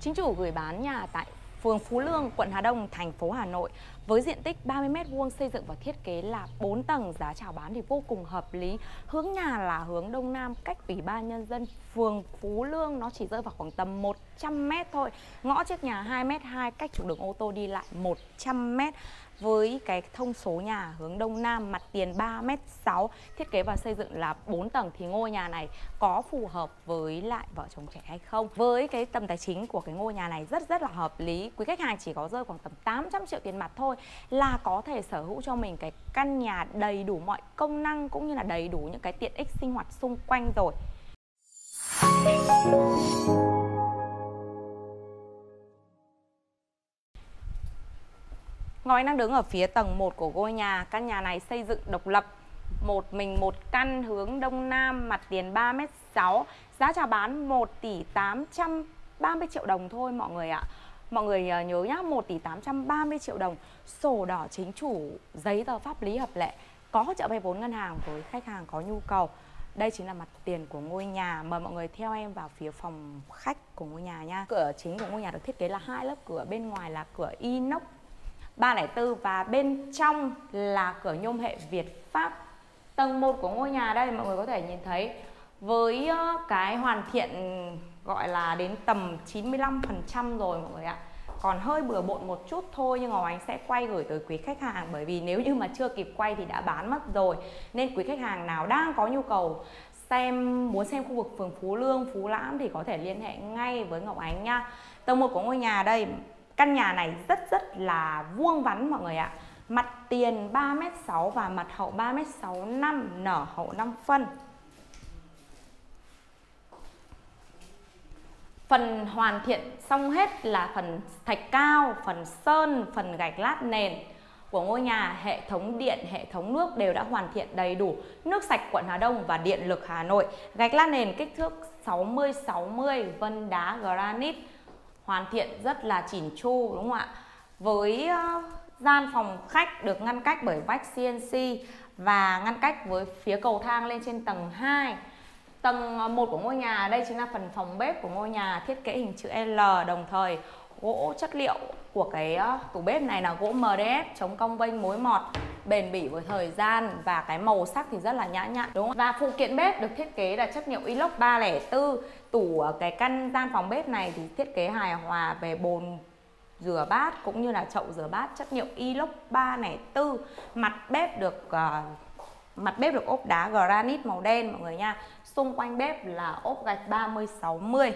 Chính chủ gửi bán nhà tại phường Phú Lương, quận Hà Đông, thành phố Hà Nội với diện tích 30 m², xây dựng và thiết kế là 4 tầng, giá chào bán thì vô cùng hợp lý. Hướng nhà là hướng Đông Nam, cách Ủy ban nhân dân phường Phú Lương nó chỉ rơi vào khoảng tầm 100 m thôi. Ngõ trước nhà 2,2 m, cách trục đường ô tô đi lại 100 m. Với cái thông số nhà hướng Đông Nam, mặt tiền 3,6 m, thiết kế và xây dựng là 4 tầng thì ngôi nhà này có phù hợp với lại vợ chồng trẻ hay không? Với cái tầm tài chính của cái ngôi nhà này rất là hợp lý. Quý khách hàng chỉ có rơi khoảng tầm 800 triệu tiền mặt thôi là có thể sở hữu cho mình cái căn nhà đầy đủ mọi công năng cũng như là đầy đủ những cái tiện ích sinh hoạt xung quanh rồi. Ngọc Ánh đang đứng ở phía tầng 1 của ngôi nhà. Căn nhà này xây dựng độc lập, một mình một căn, hướng Đông Nam, mặt tiền 3,6 m, giá chào bán 1,830 tỷ đồng thôi mọi người ạ. Mọi người nhớ nhá, 1,830 tỷ đồng, sổ đỏ chính chủ, giấy tờ pháp lý hợp lệ, có hỗ trợ vay vốn ngân hàng với khách hàng có nhu cầu. Đây chính là mặt tiền của ngôi nhà. Mời mọi người theo em vào phía phòng khách của ngôi nhà nha. Cửa chính của ngôi nhà được thiết kế là 2 lớp cửa, bên ngoài là cửa inox 304 và bên trong là cửa nhôm hệ Việt Pháp. Tầng 1 của ngôi nhà đây mọi người có thể nhìn thấy với cái hoàn thiện gọi là đến tầm 95% rồi mọi người ạ. Còn hơi bừa bộn một chút thôi nhưng Ngọc Ánh sẽ quay gửi tới quý khách hàng, bởi vì nếu như mà chưa kịp quay thì đã bán mất rồi. Nên quý khách hàng nào đang có nhu cầu muốn xem khu vực phường Phú Lương, Phú Lãm thì có thể liên hệ ngay với Ngọc Ánh nha. Tầng 1 của ngôi nhà đây, căn nhà này rất là vuông vắn mọi người ạ. Mặt tiền 3,6 m và mặt hậu 3,65 m, nở hậu 5 phân. Phần hoàn thiện xong hết là phần thạch cao, phần sơn, phần gạch lát nền của ngôi nhà. Hệ thống điện, hệ thống nước đều đã hoàn thiện đầy đủ. Nước sạch quận Hà Đông và điện lực Hà Nội. Gạch lát nền kích thước 60-60, vân đá granite, hoàn thiện rất là chỉn chu đúng không ạ? Với gian phòng khách được ngăn cách bởi vách CNC và ngăn cách với phía cầu thang lên trên tầng 2. Tầng 1 của ngôi nhà đây chính là phần phòng bếp của ngôi nhà, thiết kế hình chữ L, đồng thời gỗ chất liệu của cái tủ bếp này là gỗ MDF, chống cong vênh mối mọt, bền bỉ với thời gian và cái màu sắc thì rất là nhã nhặn đúng không? Và phụ kiện bếp được thiết kế là chất liệu inox 304. Tủ cái căn gian phòng bếp này thì thiết kế hài hòa về bồn rửa bát cũng như là chậu rửa bát chất liệu inox 304. Mặt bếp được ốp đá granite màu đen mọi người nha. Xung quanh bếp là ốp gạch 30-60.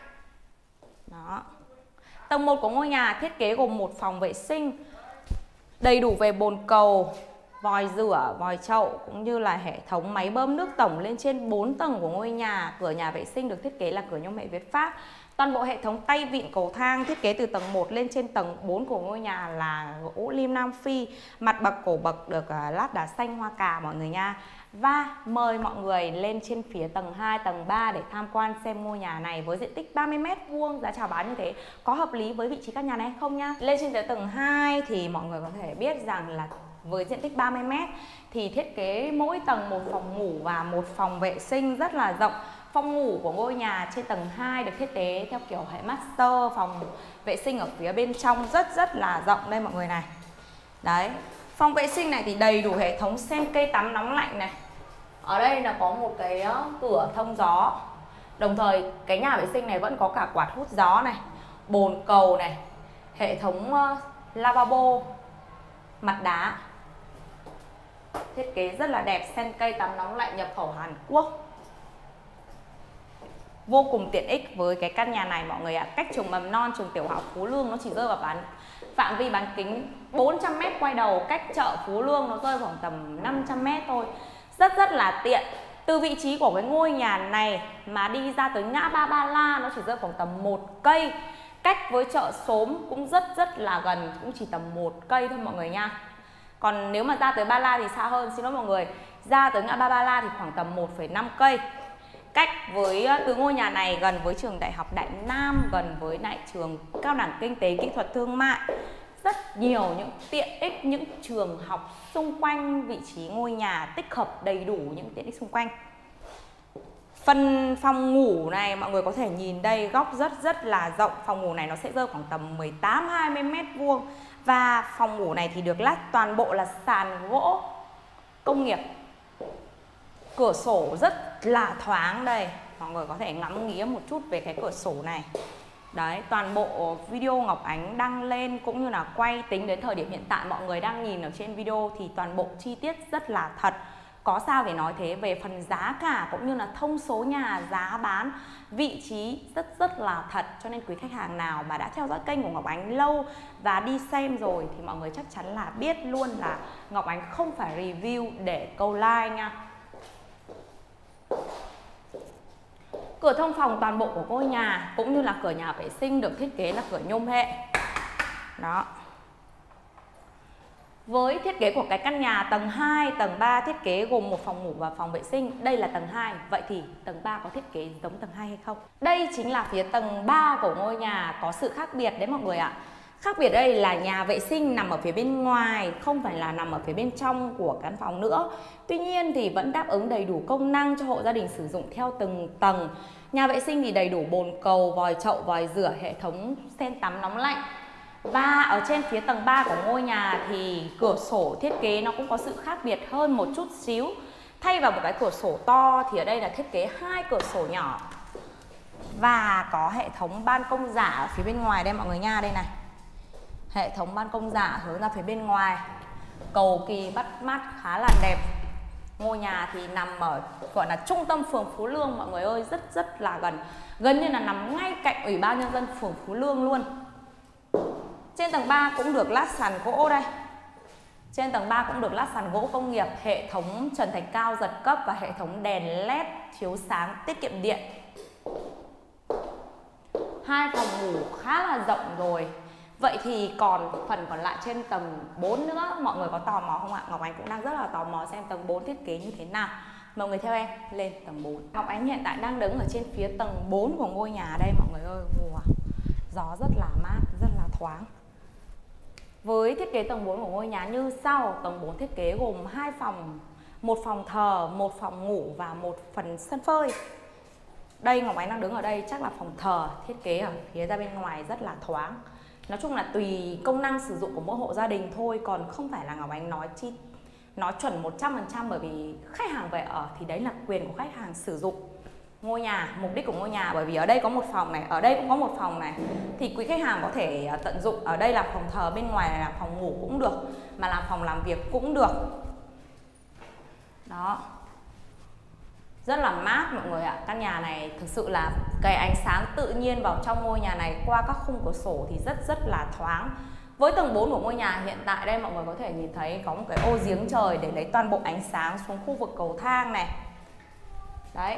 Đó. Tầng 1 của ngôi nhà thiết kế gồm một phòng vệ sinh đầy đủ về bồn cầu, vòi rửa, vòi chậu cũng như là hệ thống máy bơm nước tổng lên trên 4 tầng của ngôi nhà. Cửa nhà vệ sinh được thiết kế là cửa nhôm hệ Việt Pháp. Toàn bộ hệ thống tay vịn cầu thang thiết kế từ tầng 1 lên trên tầng 4 của ngôi nhà là gỗ lim Nam Phi. Mặt bậc cổ bậc được lát đá xanh hoa cà mọi người nha. Và mời mọi người lên trên phía tầng 2, tầng 3 để tham quan xem ngôi nhà này với diện tích 30 m², giá chào bán như thế có hợp lý với vị trí căn nhà này hay không nha. Lên trên tới tầng 2 thì mọi người có thể biết rằng là với diện tích 30 m thì thiết kế mỗi tầng một phòng ngủ và một phòng vệ sinh rất là rộng. Phòng ngủ của ngôi nhà trên tầng 2 được thiết kế theo kiểu hệ master, phòng vệ sinh ở phía bên trong rất là rộng đây mọi người này. Đấy, phòng vệ sinh này thì đầy đủ hệ thống sen cây tắm nóng lạnh này. Ở đây là có một cái cửa thông gió. Đồng thời cái nhà vệ sinh này vẫn có cả quạt hút gió này, bồn cầu này, hệ thống lavabo mặt đá. Thiết kế rất là đẹp, sen cây tắm nóng lạnh nhập khẩu Hàn Quốc. Vô cùng tiện ích với cái căn nhà này mọi người ạ. Cách trường mầm non, trường tiểu học Phú Lương nó chỉ rơi vào phạm vi bán kính 400 m quay đầu. Cách chợ Phú Lương nó rơi khoảng tầm 500 m thôi. Rất là tiện. Từ vị trí của cái ngôi nhà này mà đi ra tới ngã ba Ba La nó chỉ rơi khoảng tầm 1 cây. Cách với chợ Xóm cũng rất là gần, cũng chỉ tầm 1 cây thôi mọi người nha. Còn nếu mà ra tới Ba La thì xa hơn, xin lỗi mọi người. Ra tới ngã ba Ba La thì khoảng tầm 1,5 cây. Cách với từ ngôi nhà này gần với trường Đại học Đại Nam, gần với lại trường Cao đẳng Kinh tế Kỹ thuật Thương mại. Rất nhiều những tiện ích, những trường học xung quanh vị trí ngôi nhà, tích hợp đầy đủ những tiện ích xung quanh. Phần phòng ngủ này mọi người có thể nhìn đây, góc rất là rộng. Phòng ngủ này nó sẽ rơi khoảng tầm 18-20 mét vuông. Và phòng ngủ này thì được lát toàn bộ là sàn gỗ công nghiệp. Cửa sổ rất là thoáng đây. Mọi người có thể ngắm nghía một chút về cái cửa sổ này. Đấy, toàn bộ video Ngọc Ánh đăng lên cũng như là quay tính đến thời điểm hiện tại mọi người đang nhìn ở trên video thì toàn bộ chi tiết rất là thật. Có sao để nói thế, về phần giá cả cũng như là thông số nhà, giá bán, vị trí rất là thật. Cho nên quý khách hàng nào mà đã theo dõi kênh của Ngọc Ánh lâu và đi xem rồi thì mọi người chắc chắn là biết luôn là Ngọc Ánh không phải review để câu like nha. Cửa thông phòng toàn bộ của ngôi nhà cũng như là cửa nhà vệ sinh được thiết kế là cửa nhôm hệ. Đó. Với thiết kế của cái căn nhà tầng 2, tầng 3 thiết kế gồm một phòng ngủ và phòng vệ sinh. Đây là tầng 2, vậy thì tầng 3 có thiết kế giống tầng 2 hay không? Đây chính là phía tầng 3 của ngôi nhà, có sự khác biệt đấy mọi người ạ. Khác biệt đây là nhà vệ sinh nằm ở phía bên ngoài, không phải là nằm ở phía bên trong của căn phòng nữa. Tuy nhiên thì vẫn đáp ứng đầy đủ công năng cho hộ gia đình sử dụng theo từng tầng. Nhà vệ sinh thì đầy đủ bồn cầu, vòi chậu, vòi rửa, hệ thống sen tắm nóng lạnh. Và ở trên phía tầng 3 của ngôi nhà thì cửa sổ thiết kế nó cũng có sự khác biệt hơn một chút xíu. Thay vào một cái cửa sổ to thì ở đây là thiết kế 2 cửa sổ nhỏ. Và có hệ thống ban công giả ở phía bên ngoài đây mọi người nha, đây này. Hệ thống ban công giả hướng ra phía bên ngoài. Cầu kỳ bắt mắt khá là đẹp. Ngôi nhà thì nằm ở gọi là trung tâm phường Phú Lương mọi người ơi, rất là gần. Gần như là nằm ngay cạnh Ủy ban Nhân dân phường Phú Lương luôn. Trên tầng 3 cũng được lát sàn gỗ đây. Trên tầng 3 cũng được lát sàn gỗ công nghiệp, hệ thống trần thạch cao giật cấp và hệ thống đèn led chiếu sáng tiết kiệm điện. 2 phòng ngủ khá là rộng rồi. Vậy thì còn phần còn lại trên tầng 4 nữa, mọi người có tò mò không ạ? Ngọc Ánh cũng đang rất là tò mò xem tầng 4 thiết kế như thế nào. Mọi người theo em lên tầng 4. Ngọc Ánh hiện tại đang đứng ở trên phía tầng 4 của ngôi nhà đây mọi người ơi. Wow. Gió rất là mát, rất là thoáng. Với thiết kế tầng 4 của ngôi nhà như sau. Tầng 4 thiết kế gồm 2 phòng, một phòng thờ, một phòng ngủ và một phần sân phơi. Đây Ngọc Ánh đang đứng ở đây chắc là phòng thờ, thiết kế ở phía ra bên ngoài rất là thoáng. Nói chung là tùy công năng sử dụng của mỗi hộ gia đình thôi, còn không phải là Ngọc Ánh nói chuẩn 100%, bởi vì khách hàng về ở thì đấy là quyền của khách hàng sử dụng ngôi nhà, mục đích của ngôi nhà. Bởi vì ở đây có một phòng này, ở đây cũng có một phòng này, thì quý khách hàng có thể tận dụng ở đây là phòng thờ, bên ngoài này là phòng ngủ cũng được, mà làm phòng làm việc cũng được. Đó, rất là mát mọi người ạ. Căn nhà này thực sự là cái ánh sáng tự nhiên vào trong ngôi nhà này qua các khung cửa sổ thì rất là thoáng. Với tầng 4 của ngôi nhà hiện tại đây mọi người có thể nhìn thấy có một cái ô giếng trời để lấy toàn bộ ánh sáng xuống khu vực cầu thang này. Đấy,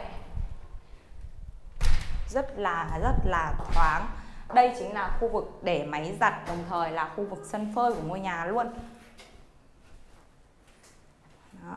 rất là thoáng. Đây chính là khu vực để máy giặt, đồng thời là khu vực sân phơi của ngôi nhà luôn. Đó.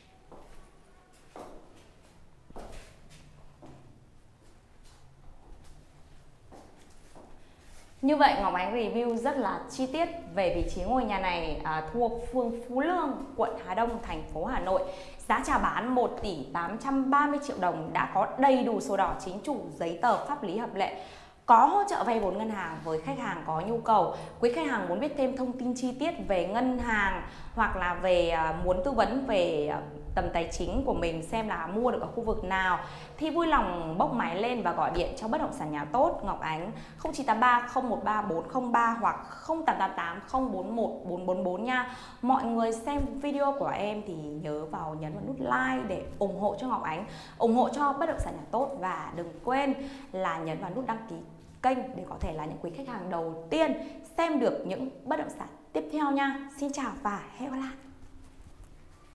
Như vậy Ngọc Ánh review rất là chi tiết về vị trí ngôi nhà này thuộc phường Phú Lương, quận Hà Đông, thành phố Hà Nội. Giá chào bán 1 tỷ 830 triệu đồng, đã có đầy đủ sổ đỏ chính chủ, giấy tờ pháp lý hợp lệ. Có hỗ trợ vay vốn ngân hàng với khách hàng có nhu cầu. Quý khách hàng muốn biết thêm thông tin chi tiết về ngân hàng hoặc là về muốn tư vấn về tầm tài chính của mình, xem là mua được ở khu vực nào, thì vui lòng bốc máy lên và gọi điện cho Bất Động Sản Nhà Tốt Ngọc Ánh 0983 013 403 hoặc 0888 041 444 nha. Mọi người xem video của em thì nhớ vào nhấn vào nút like để ủng hộ cho Ngọc Ánh, ủng hộ cho Bất Động Sản Nhà Tốt, và đừng quên là nhấn vào nút đăng ký kênh để có thể là những quý khách hàng đầu tiên xem được những bất động sản tiếp theo nha. Xin chào và hẹn gặp lại.